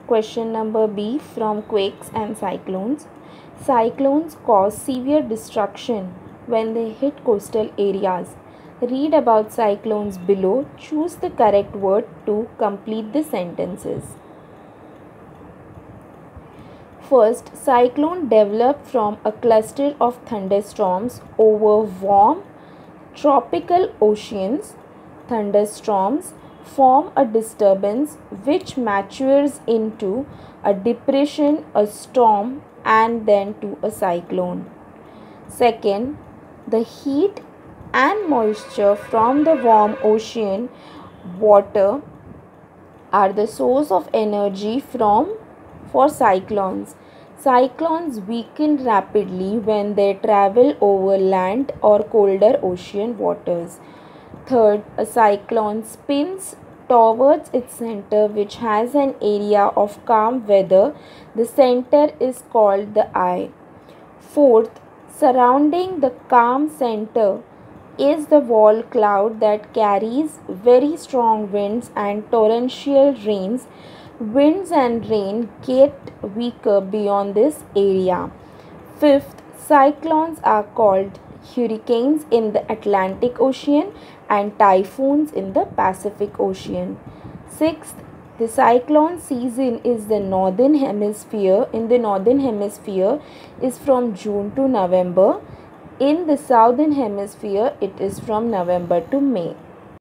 Question number B from quakes and cyclones. Cyclones cause severe destruction when they hit coastal areas. Read about cyclones below. Choose the correct word to complete the sentences. First, cyclone developed from a cluster of thunderstorms over warm tropical oceans. Thunderstorms form a disturbance which matures into a depression, a storm, and then to a cyclone. Second, the heat and moisture from the warm ocean water are the source of energy for cyclones. Cyclones weaken rapidly when they travel over land or colder ocean waters. Third, a cyclone spins towards its center, which has an area of calm weather. The center is called the eye. Fourth, surrounding the calm center is the wall cloud that carries very strong winds and torrential rains. Winds and rain get weaker beyond this area. Fifth, cyclones are called hurricanes in the Atlantic Ocean and typhoons in the Pacific Ocean. Sixth, the cyclone season is the northern hemisphere. In the northern hemisphere is from June to November. In the southern hemisphere it is from November to May.